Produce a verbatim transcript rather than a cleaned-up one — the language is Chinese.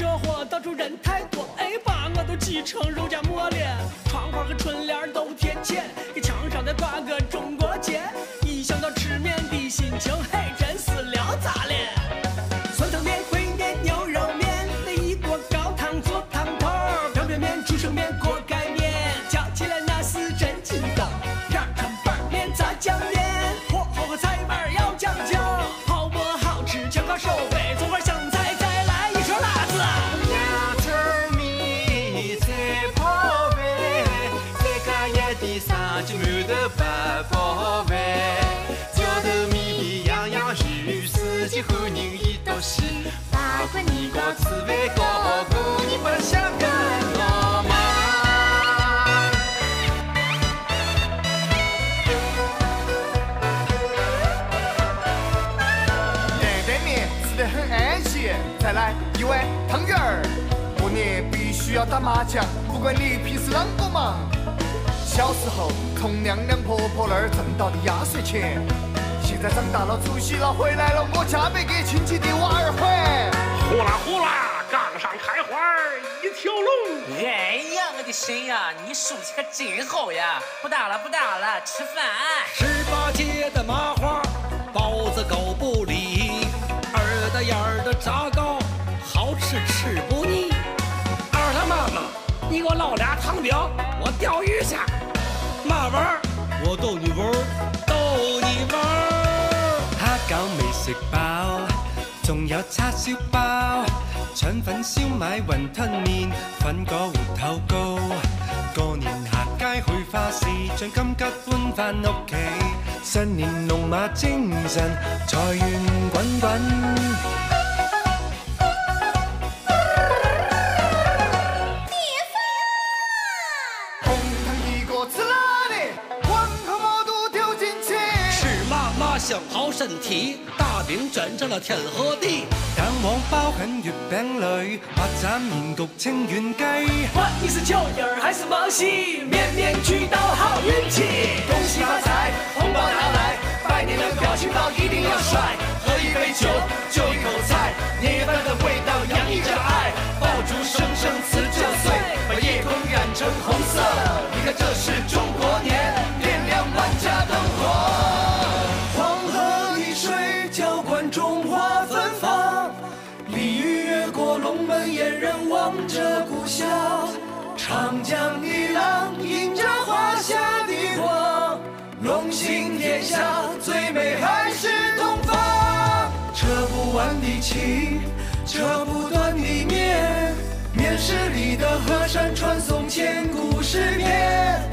车祸，到处人太多，哎，把我都挤成肉夹馍了。窗花和春联都贴钱，给墙上再挂个中国结。一想到吃面的心情，嘿，真是聊咋了？酸汤面、烩面、牛肉面，那一锅高汤做汤头，表面面、竹升面、锅盖面，叫起来那是真劲道。片川板面、炸酱面，火候和菜板要讲究，好不好吃全靠手背，做块香菜再来一勺辣子。 鸭子米菜泡饭，再加一点生鸡馒头白泡饭，浇头米皮样样鱼，四季欢迎一道喜。法国年糕吃饭高过，你不想跟我吗？ 担担面吃得很安心，再来一碗汤圆儿。过年必须要打麻将，不管你平时啷个忙。小时候从娘娘婆婆那儿挣到的压岁钱，现在长大了，除夕了回来了，我加倍给亲戚的娃儿还。 呼啦呼啦，杠上开花一条龙。 哎呀，我的神呀，你手气可真好呀！不打了不打了，吃饭。 十八街的麻花包子狗不理，二大眼儿的炸糕好吃吃不腻。二他妈妈，你给我捞俩汤饼，我钓鱼去。嘛玩儿？我逗你玩儿，逗你玩儿。 蝦餃未食飽，仲有叉燒包、腸粉、燒賣、雲吞麵、粉果芋頭糕。過年行街去花市，將金桔搬返屋企。新年龍馬精神，財源滾滾。 想好身体，大饼卷成了天和地。 蛋黃包喺月餅裏，八斬麵焗清遠雞。 管你是腳印兒還是忙戲，面面俱到好運氣。恭喜發財，紅包拿來，拜年的表情包一定要帥。喝一杯酒，就一口菜，年夜飯的味道洋溢着愛。爆竹聲聲辭舊歲，把夜空染成紅色。你看這是中國年，點亮萬家燈火。浇灌中华芬芳，鲤鱼越过龙门，燕人望着故乡。长江的浪映着华夏的光，龙行天下，最美还是东方。扯不完的情，扯不断的面，面是里的河山传颂千古诗篇。